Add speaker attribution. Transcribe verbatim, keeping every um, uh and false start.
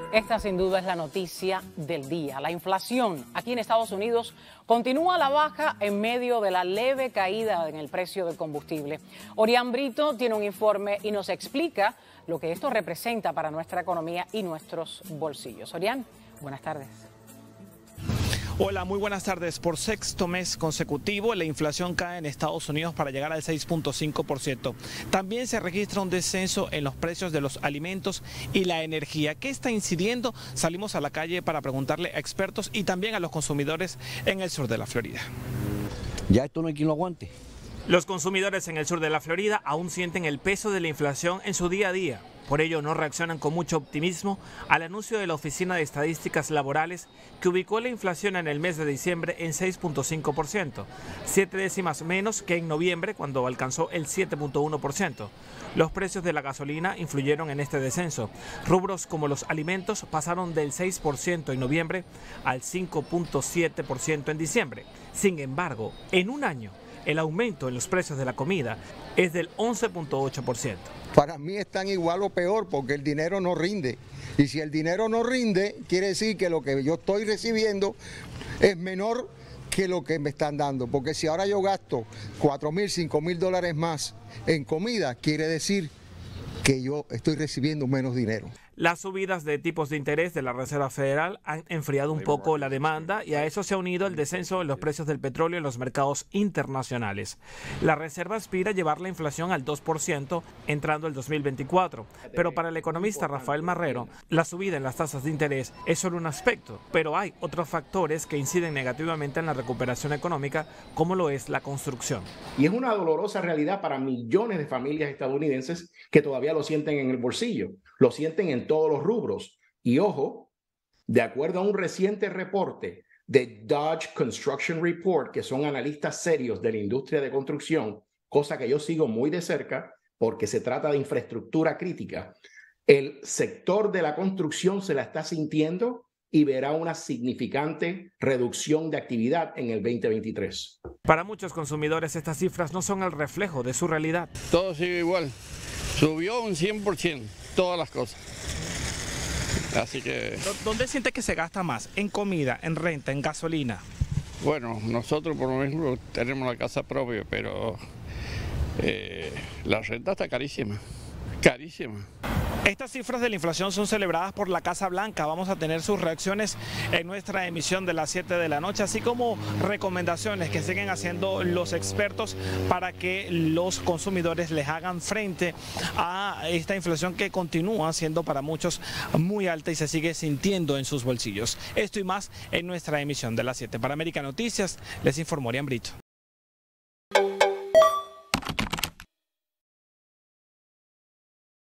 Speaker 1: Esta sin duda es la noticia del día. La inflación aquí en Estados Unidos continúa a la baja en medio de la leve caída en el precio del combustible. Orián Brito tiene un informe y nos explica lo que esto representa para nuestra economía y nuestros bolsillos. Orián, buenas tardes.
Speaker 2: Hola, muy buenas tardes. Por sexto mes consecutivo, la inflación cae en Estados Unidos para llegar al seis punto cinco por ciento. También se registra un descenso en los precios de los alimentos y la energía. ¿Qué está incidiendo? Salimos a la calle para preguntarle a expertos y también a los consumidores en el sur de la Florida.
Speaker 3: Ya esto no hay quien lo aguante.
Speaker 2: Los consumidores en el sur de la Florida aún sienten el peso de la inflación en su día a día. Por ello no reaccionan con mucho optimismo al anuncio de la Oficina de Estadísticas Laborales que ubicó la inflación en el mes de diciembre en seis punto cinco por ciento, siete décimas menos que en noviembre cuando alcanzó el siete punto uno por ciento. Los precios de la gasolina influyeron en este descenso. Rubros como los alimentos pasaron del seis por ciento en noviembre al cinco punto siete por ciento en diciembre. Sin embargo, en un año, el aumento en los precios de la comida es del once punto ocho por ciento.
Speaker 4: Para mí están igual o peor porque el dinero no rinde. Y si el dinero no rinde, quiere decir que lo que yo estoy recibiendo es menor que lo que me están dando. Porque si ahora yo gasto cuatro mil, cinco mil dólares más en comida, quiere decir que yo estoy recibiendo menos dinero.
Speaker 2: Las subidas de tipos de interés de la Reserva Federal han enfriado un poco la demanda y a eso se ha unido el descenso en los precios del petróleo en los mercados internacionales. La Reserva aspira a llevar la inflación al dos por ciento entrando el dos mil veinticuatro, pero para el economista Rafael Marrero, la subida en las tasas de interés es solo un aspecto, pero hay otros factores que inciden negativamente en la recuperación económica, como lo es la construcción.
Speaker 5: Y es una dolorosa realidad para millones de familias estadounidenses que todavía lo sienten en el bolsillo, lo sienten en todos los rubros. Y ojo, de acuerdo a un reciente reporte de Dodge Construction Report, que son analistas serios de la industria de construcción, cosa que yo sigo muy de cerca porque se trata de infraestructura crítica, el sector de la construcción se la está sintiendo y verá una significante reducción de actividad en el veinte veintitrés.
Speaker 2: Para muchos consumidores estas cifras no son el reflejo de su realidad.
Speaker 6: Todo sigue igual, subió un cien por ciento, todas las cosas. Así que...
Speaker 2: ¿Dónde siente que se gasta más? ¿En comida, en renta, en gasolina?
Speaker 6: Bueno, nosotros por lo menos tenemos la casa propia, pero eh, la renta está carísima, carísima.
Speaker 2: Estas cifras de la inflación son celebradas por la Casa Blanca. Vamos a tener sus reacciones en nuestra emisión de las siete de la noche, así como recomendaciones que siguen haciendo los expertos para que los consumidores les hagan frente a esta inflación que continúa siendo para muchos muy alta y se sigue sintiendo en sus bolsillos. Esto y más en nuestra emisión de las siete. Para América Noticias, les informó Orián Brito.